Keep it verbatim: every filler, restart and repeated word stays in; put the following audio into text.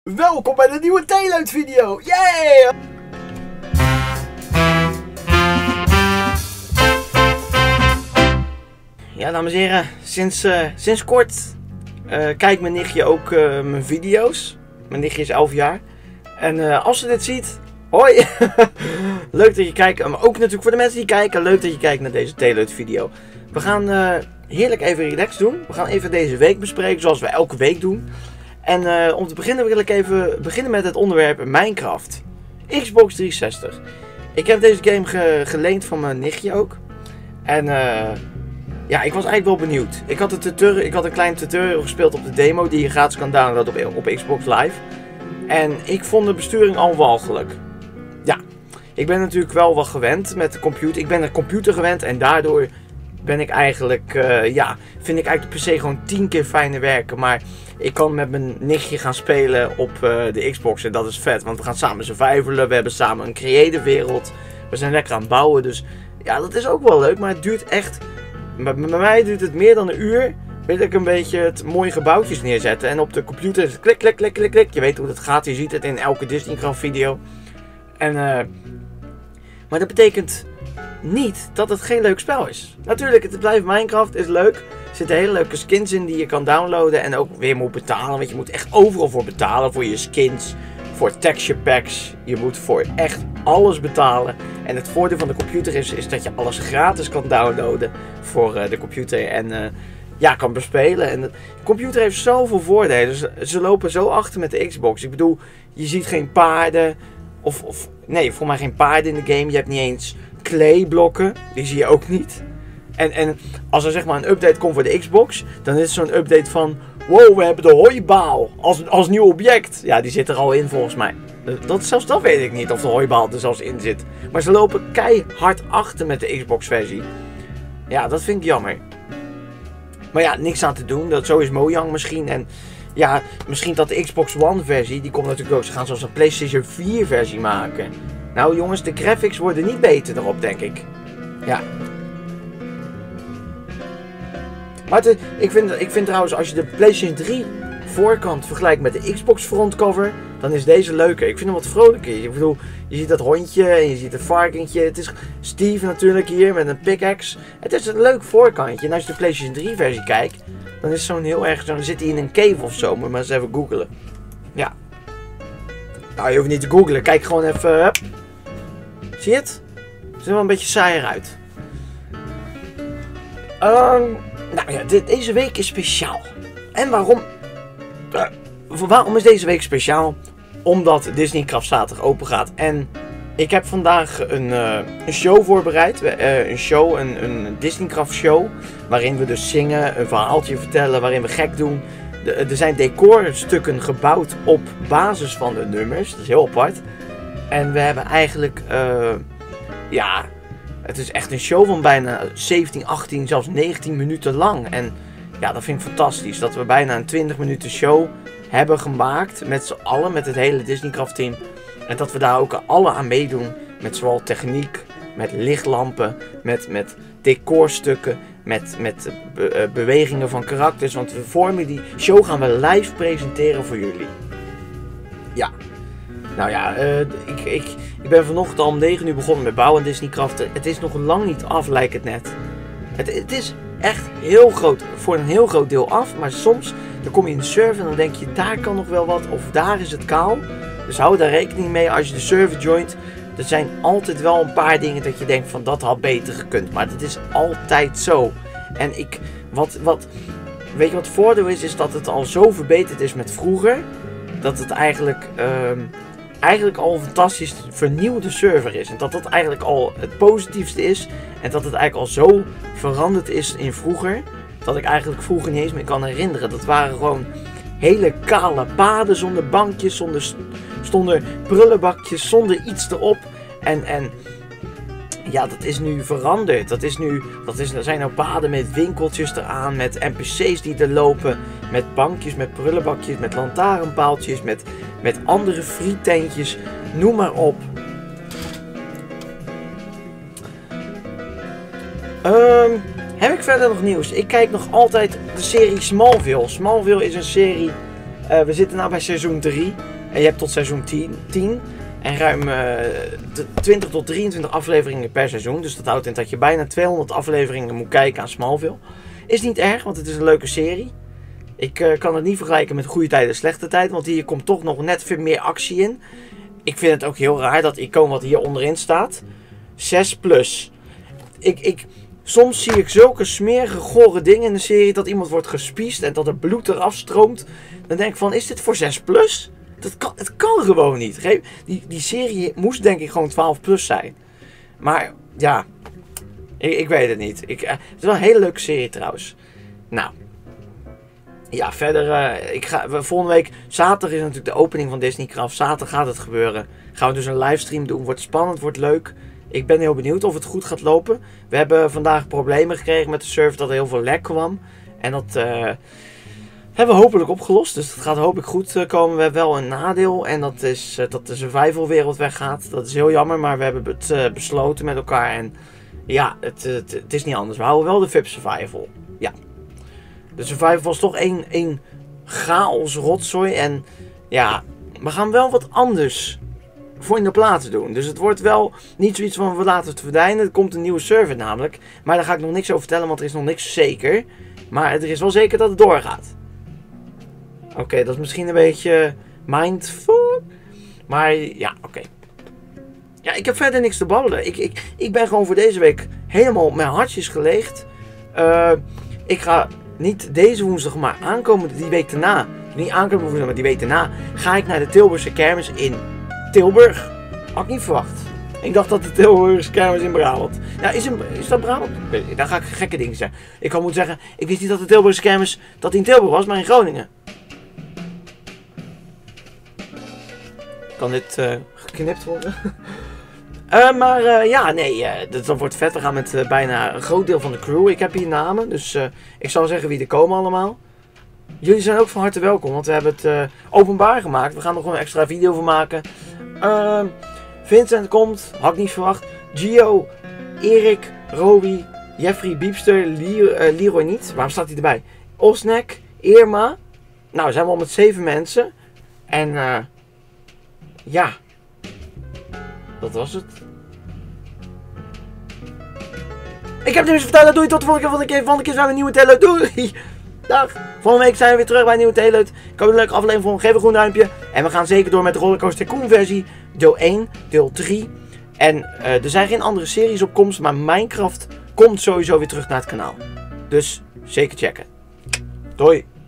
Welkom bij de nieuwe Teleut video! Yeah! Ja, dames en heren, sinds, uh, sinds kort uh, kijkt mijn nichtje ook uh, mijn video's. Mijn nichtje is elf jaar. En uh, als ze dit ziet, hoi! Leuk dat je kijkt, maar ook natuurlijk voor de mensen die kijken, leuk dat je kijkt naar deze Teleut video. We gaan uh, heerlijk even relaxed doen. We gaan even deze week bespreken, zoals we elke week doen. En uh, om te beginnen wil ik even beginnen met het onderwerp Minecraft. Xbox driehonderdzestig. Ik heb deze game ge geleend van mijn nichtje ook. En uh, ja, ik was eigenlijk wel benieuwd. Ik had, een tutorial, ik had een klein tutorial gespeeld op de demo die je gratis kan downloaden op, op Xbox Live. En ik vond de besturing al walgelijk. Ja, ik ben natuurlijk wel wat gewend met de computer. Ik ben een computer gewend en daardoor ben ik eigenlijk, uh, ja, vind ik eigenlijk per se gewoon tien keer fijner werken. Maar ik kan met mijn nichtje gaan spelen op uh, de Xbox en dat is vet. Want we gaan samen survivalen, we hebben samen een creative wereld. We zijn lekker aan het bouwen, dus ja, dat is ook wel leuk. Maar het duurt echt, bij, bij mij duurt het meer dan een uur. Wil ik een beetje het mooie gebouwtjes neerzetten. En op de computer is het klik, klik, klik, klik, klik. Je weet hoe dat gaat, je ziet het in elke Disneycraft video. En, uh, maar dat betekent niet dat het geen leuk spel is. Natuurlijk, het blijft Minecraft, is leuk. Er zitten hele leuke skins in die je kan downloaden en ook weer moet betalen. Want je moet echt overal voor betalen. Voor je skins, voor texture packs. Je moet voor echt alles betalen. En het voordeel van de computer is, is dat je alles gratis kan downloaden voor uh, de computer. En uh, ja, kan bespelen. En de computer heeft zoveel voordelen. Ze, ze lopen zo achter met de Xbox. Ik bedoel, je ziet geen paarden. Of, of nee, voor mij geen paarden in de game. Je hebt niet eens clayblokken. Die zie je ook niet. En, en als er zeg maar een update komt voor de Xbox, dan is het zo'n update van wow, we hebben de hooibaal als, als nieuw object. Ja, die zit er al in volgens mij. Dat, zelfs dat weet ik niet of de hooibaal er zelfs in zit. Maar ze lopen keihard achter met de Xbox versie. Ja, dat vind ik jammer. Maar ja, niks aan te doen. Dat, zo is Mojang misschien. En ja, misschien dat de Xbox One versie, die komt natuurlijk ook. Ze gaan zoals een PlayStation vier versie maken. Nou jongens, de graphics worden niet beter erop, denk ik. Ja. Maar te, ik, vind, ik vind trouwens, als je de PlayStation drie voorkant vergelijkt met de Xbox frontcover, dan is deze leuker. Ik vind hem wat vrolijker. Ik bedoel, je ziet dat hondje en je ziet een varkentje. Het is Steve natuurlijk hier met een pickaxe. Het is een leuk voorkantje. En als je de PlayStation drie versie kijkt, dan is zo'n heel erg, dan zit hij in een cave of zo. Moet je maar eens even googlen. Ja. Nou, je hoeft niet te googlen. Kijk gewoon even. Hup. Zie je het? Het ziet er wel een beetje saaier uit. Um, nou ja, de, deze week is speciaal. En waarom? Uh, waarom is deze week speciaal? Omdat Disneycraft zaterdag open gaat. En ik heb vandaag een, uh, een show voorbereid. Uh, een show, een, een Disneycraft show. Waarin we dus zingen, een verhaaltje vertellen, waarin we gek doen. De, er zijn decorstukken gebouwd op basis van de nummers. Dat is heel apart. En we hebben eigenlijk, uh, ja, het is echt een show van bijna zeventien, achttien, zelfs negentien minuten lang. En ja, dat vind ik fantastisch. Dat we bijna een twintig minuten show hebben gemaakt met z'n allen, met het hele Disneycraft team. En dat we daar ook alle aan meedoen. Met zowel techniek, met lichtlampen, met, met decorstukken, met, met be uh, bewegingen van karakters. Want we vormen die show gaan we live presenteren voor jullie. Ja. Nou ja, uh, ik, ik, ik ben vanochtend al om negen uur begonnen met bouwen aan Disneycraft. Het is nog lang niet af, lijkt het net. Het, het is echt heel groot, voor een heel groot deel af. Maar soms dan kom je in de server en dan denk je, daar kan nog wel wat. Of daar is het kaal. Dus hou daar rekening mee als je de server joint. Er zijn altijd wel een paar dingen dat je denkt van dat had beter gekund. Maar dat is altijd zo. En ik, wat, wat, weet je wat het voordeel is? Is dat het al zo verbeterd is met vroeger. Dat het eigenlijk... Um, eigenlijk al een fantastisch vernieuwde server is. En dat dat eigenlijk al het positiefste is. En dat het eigenlijk al zo veranderd is in vroeger. Dat ik eigenlijk vroeger niet eens meer kan herinneren. Dat waren gewoon hele kale paden zonder bankjes, zonder, zonder prullenbakjes, zonder iets erop. En, en ja, dat is nu veranderd. Dat is nu, dat is, er zijn nou paden met winkeltjes eraan, met N P C's die er lopen. Met bankjes, met prullenbakjes, met lantaarnpaaltjes, met... Met andere friettentjes, noem maar op. Um, heb ik verder nog nieuws? Ik kijk nog altijd de serie Smallville. Smallville is een serie, uh, we zitten nu bij seizoen drie. En je hebt tot seizoen tien en ruim uh, twintig tot drieëntwintig afleveringen per seizoen. Dus dat houdt in dat je bijna tweehonderd afleveringen moet kijken aan Smallville. Is niet erg, want het is een leuke serie. Ik uh, kan het niet vergelijken met Goede Tijden, Slechte Tijden, want hier komt toch nog net veel meer actie in. Ik vind het ook heel raar, dat icoon wat hier onderin staat. zes plus. Ik, ik, soms zie ik zulke smerige, gore dingen in de serie, dat iemand wordt gespiest en dat er bloed eraf stroomt. Dan denk ik van, is dit voor zes plus? Dat kan, het kan gewoon niet. Die, die serie moest denk ik gewoon twaalf plus zijn. Maar ja, ik, ik weet het niet. Ik, uh, het is wel een hele leuke serie trouwens. Nou, ja, verder, uh, ik ga, volgende week, zaterdag is natuurlijk de opening van Disney Craft. Zaterdag gaat het gebeuren. Gaan we dus een livestream doen. Wordt spannend, wordt leuk. Ik ben heel benieuwd of het goed gaat lopen. We hebben vandaag problemen gekregen met de server, dat er heel veel lag kwam. En dat uh, hebben we hopelijk opgelost. Dus dat gaat hopelijk goed uh, komen. We hebben wel een nadeel. En dat is uh, dat de survival wereld weggaat. Dat is heel jammer, maar we hebben het uh, besloten met elkaar. En ja, het, het, het is niet anders. We houden wel de V I P survival. Ja. De survival was toch één, één chaos rotzooi. En ja, we gaan wel wat anders voor in de plaats doen. Dus het wordt wel niet zoiets van we laten het verdwijnen. Er komt een nieuwe server namelijk. Maar daar ga ik nog niks over vertellen, want er is nog niks zeker. Maar er is wel zeker dat het doorgaat. Oké, okay, dat is misschien een beetje mindfuck. Maar ja, oké. Okay. Ja, ik heb verder niks te babbelen. Ik, ik, ik ben gewoon voor deze week helemaal op mijn hartjes geleegd. Uh, ik ga niet deze woensdag, maar aankomende die week daarna. Niet aankomende woensdag, maar die week daarna. Ga ik naar de Tilburgse kermis in Tilburg. Had ik niet verwacht. Ik dacht dat de Tilburgse kermis in Brabant. Ja, is, in, is dat Brabant? Daar ga ik gekke dingen zeggen. Ik kan moeten zeggen, ik wist niet dat de Tilburgse kermis dat in Tilburg was, maar in Groningen. Kan dit uh, geknipt worden? uh, maar uh, ja, nee, uh, dat, dat wordt vet. We gaan met uh, bijna een groot deel van de crew. Ik heb hier namen, dus uh, ik zal zeggen wie er komen allemaal. Jullie zijn ook van harte welkom, want we hebben het uh, openbaar gemaakt. We gaan er gewoon een extra video van maken. Uh, Vincent komt, had ik niet verwacht. Gio, Erik, Roby, Jeffrey, Biepster, Leroy, uh, Leroy niet. Waarom staat hij erbij? Osnek, Irma. Nou, we zijn wel met zeven mensen. En uh, ja, dat was het. Ik heb het dus verteld. Doei, tot de volgende keer. Volgende keer, volgende keer zijn we een nieuwe Teleut. Doei! Dag! Volgende week zijn we weer terug bij een nieuwe Teleut. Ik hoop een leuke aflevering vond. Geef een groen duimpje. En we gaan zeker door met de Rollercoaster Tycoon versie. Deel één, deel drie. En uh, er zijn geen andere series op komst. Maar Minecraft komt sowieso weer terug naar het kanaal. Dus zeker checken. Doei!